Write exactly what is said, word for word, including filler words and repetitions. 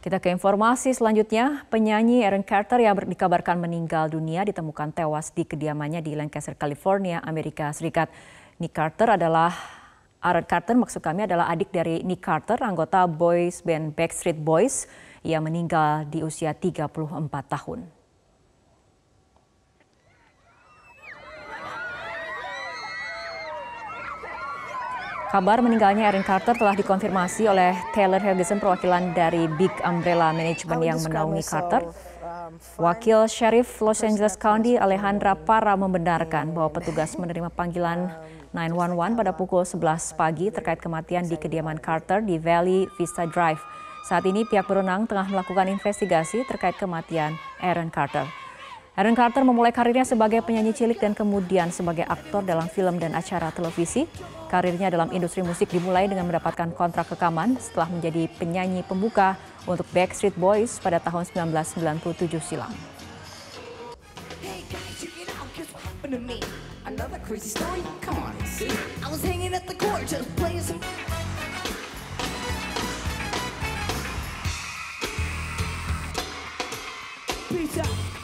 Kita ke informasi selanjutnya, penyanyi Aaron Carter yang dikabarkan meninggal dunia ditemukan tewas di kediamannya di Lancaster, California, Amerika Serikat. Nick Carter adalah, Aaron Carter maksud kami adalah adik dari Nick Carter, anggota boys band Backstreet Boys, yang meninggal di usia tiga puluh empat tahun. Kabar meninggalnya Aaron Carter telah dikonfirmasi oleh Taylor Helgeson, perwakilan dari Big Umbrella Management yang menaungi Carter. Wakil Sheriff Los Angeles County Alejandra Parra membenarkan bahwa petugas menerima panggilan sembilan satu satu pada pukul sebelas pagi terkait kematian di kediaman Carter di Valley Vista Drive. Saat ini pihak berwenang tengah melakukan investigasi terkait kematian Aaron Carter. Aaron Carter memulai karirnya sebagai penyanyi cilik dan kemudian sebagai aktor dalam film dan acara televisi. Karirnya dalam industri musik dimulai dengan mendapatkan kontrak rekaman setelah menjadi penyanyi pembuka untuk Backstreet Boys pada tahun sembilan belas sembilan puluh tujuh silam. Peace out.